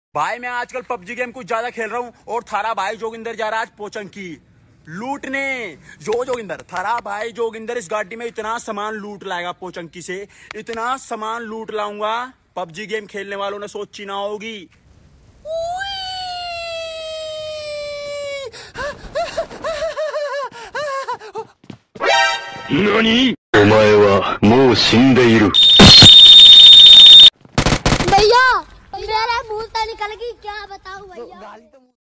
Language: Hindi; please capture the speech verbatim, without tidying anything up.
भाई मैं आजकल पबजी गेम कुछ ज्यादा खेल रहा हूँ और थारा भाई जोगिंदर जा रहा है आज पोचंकी लूटने। जो जोगिंदर थारा भाई जोगिंदर इस गाड़ी में इतना सामान लूट लाएगा पोचंकी से, इतना सामान लूट लाऊंगा पबजी गेम खेलने वालों ने सोची ना होगी। नानी? お前はもう死んでいる。 भैया मेरा मुंह से निकल गई, क्या बताऊं भैया।